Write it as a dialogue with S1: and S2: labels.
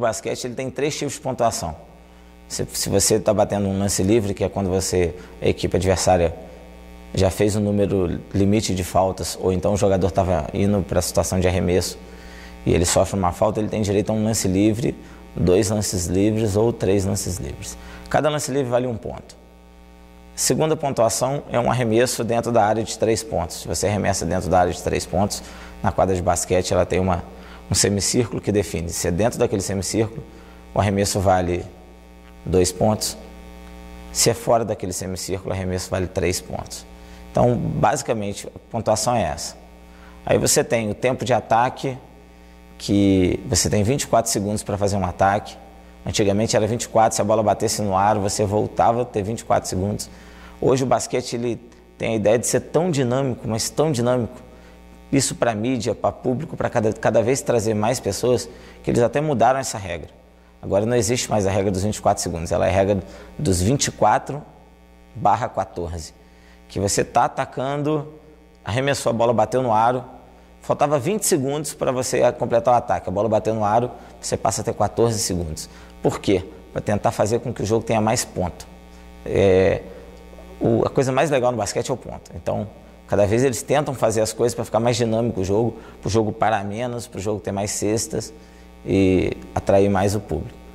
S1: basquete ele tem 3 tipos de pontuação. Se você está batendo um lance livre, que é quando a equipe adversária já fez um número limite de faltas, ou então o jogador estava indo para a situação de arremesso e ele sofre uma falta, ele tem direito a um lance livre, 2 lances livres ou 3 lances livres. Cada lance livre vale 1 ponto. Segunda pontuação é um arremesso dentro da área de 3 pontos. Se você arremessa dentro da área de 3 pontos, na quadra de basquete ela tem um semicírculo que define. Se é dentro daquele semicírculo, o arremesso vale 2 pontos. Se é fora daquele semicírculo, o arremesso vale 3 pontos. Então, basicamente, a pontuação é essa. Aí você tem o tempo de ataque, que você tem 24 segundos para fazer um ataque. Antigamente era 24, se a bola batesse no aro, você voltava a ter 24 segundos. Hoje o basquete ele tem a ideia de ser tão dinâmico, mas tão dinâmico. Isso para a mídia, para público, para cada vez trazer mais pessoas, que eles até mudaram essa regra. Agora não existe mais a regra dos 24 segundos, ela é a regra dos 24/14. Que você está atacando, arremessou a bola, bateu no aro, faltava 20 segundos para você completar o ataque. A bola bateu no aro, você passa a ter 14 segundos. Por quê? Para tentar fazer com que o jogo tenha mais ponto. A coisa mais legal no basquete é o ponto. Então, cada vez eles tentam fazer as coisas para ficar mais dinâmico o jogo, para o jogo parar menos, para o jogo ter mais cestas e atrair mais o público.